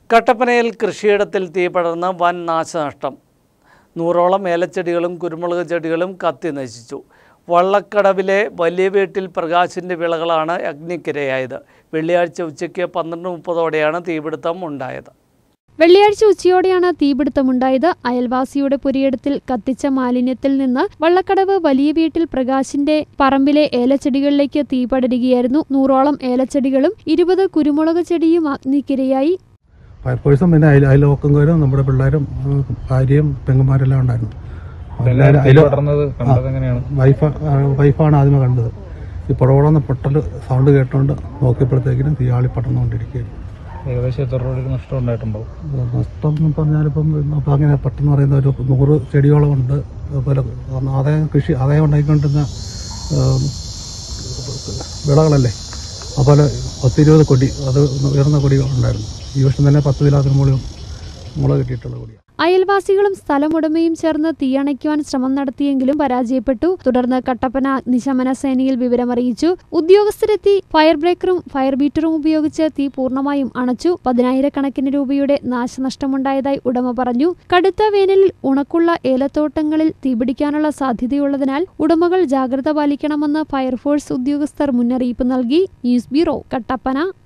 കട്ടപ്പനയിൽ കൃഷിയിടത്തിൽ തീ പടർന്ന് വൻ നാശനഷ്ടം. 100ഓളം ഏലച്ചെടികളും കുരുമുളക് ചെടികളും കത്തി നശിച്ചു. വള്ളക്കടവിലെ വലിയ വീട്ടിൽ പ്രകാശിൻ്റെ വിളകളാണ് അഗ്നിക്കിരയായത്. വെള്ളിയാഴ്ച ഉച്ചയ്ക്ക് 12:30ഓടെയാണ് തീപിടുത്തം ഉണ്ടായത്. വെള്ളിയാഴ്ച ഉച്ചയോടെയാണ് തീപിടുത്തമുണ്ടായത്. അയൽവാസിയുടെ പുരയിടത്തിൽ കത്തിച്ച മാലിന്യത്തിൽ നിന്ന് വള്ളക്കടവ് വലിയ വീട്ടിൽ പ്രകാശിന്റെ പറമ്പിലെ ഏലച്ചെടികളിലേക്ക് തീ പടരുകയായിരുന്നു. 100ഓളം ഏലച്ചെടികളും 20 കുരുമുളക് ചെടിയും അഗ്നിക്കിരയായി. ഫയർഫോഴ്സും പിന്നെ അയൽവക്കക്കാരും നമ്മുടെ പിള്ളേരും ഭാര്യയും പെങ്ങന്മാരെല്ലാം ഉണ്ടായിരുന്നു. വൈഫാണ് ആദ്യമേ കണ്ടത്. ഈ പുറകോടുന്ന പൊട്ടൽ സൗണ്ട് കേട്ടോണ്ട് നോക്കിയപ്പോഴത്തേക്കിനും തീയാളി പടർന്നുകൊണ്ടിരിക്കുകയായിരുന്നു. ഏകദേശം എത്ര രൂപ നഷ്ടം ഉണ്ടായിട്ടുണ്ടാവും? നഷ്ടം എന്ന് പറഞ്ഞാലിപ്പം അങ്ങനെ പെട്ടെന്ന് പറയുന്ന ഒരു 100 ചെടിയോളം ഉണ്ട്. അതുപോലെ ആദായം ഉണ്ടായിക്കൊണ്ടിരുന്ന വിളകളല്ലേ, അതുപോലെ 10-20 കൊടി, അത് ഉയർന്ന കൊടികൾ ഉണ്ടായിരുന്നു. ഈ വർഷം തന്നെ 10 കിലോത്തിന് മുളക് കിട്ടിയിട്ടുള്ള കൊടിയാണ്. അയൽവാസികളും സ്ഥലമുടമയും ചേർന്ന് തീയണയ്ക്കുവാൻ ശ്രമം നടത്തിയെങ്കിലും പരാജയപ്പെട്ടു. തുടർന്ന് കട്ടപ്പന അഗ്നിശമന സേനയിൽ വിവരമറിയിച്ചു. ഉദ്യോഗസ്ഥരെത്തി ഫയർ ബ്രേക്കറും ഫയർ ബീറ്ററും ഉപയോഗിച്ച് തീ പൂർണ്ണമായും അണച്ചു. 10,000-കണക്കിന് രൂപയുടെ നാശനഷ്ടമുണ്ടായതായി ഉടമ പറഞ്ഞു. കടുത്ത വേനലിൽ ഉണക്കുള്ള ഏലത്തോട്ടങ്ങളിൽ തീപിടിക്കാനുള്ള സാധ്യതയുള്ളതിനാൽ ഉടമകൾ ജാഗ്രത പാലിക്കണമെന്ന് ഫയർഫോഴ്സ് ഉദ്യോഗസ്ഥർ മുന്നറിയിപ്പ് നൽകി. News bureau, Kattappana.